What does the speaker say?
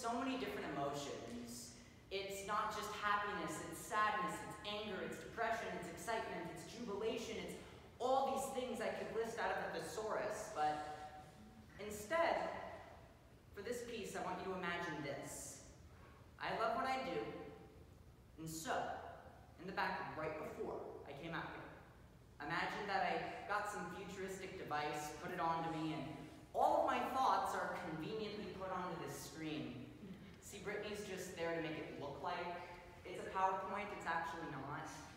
so many different emotions. It's not just happiness, it's sadness, it's anger, it's depression, it's excitement, it's jubilation, it's all these things I could list out of a thesaurus, but instead, for this piece, I want you to imagine this. I love what I do, and so, in the back right before I came out here, imagine that I got some futuristic device, put it onto me, and all of my thoughts are conveniently put onto this screen. See, Brittany's just there to make it look like it's a PowerPoint. It's actually not.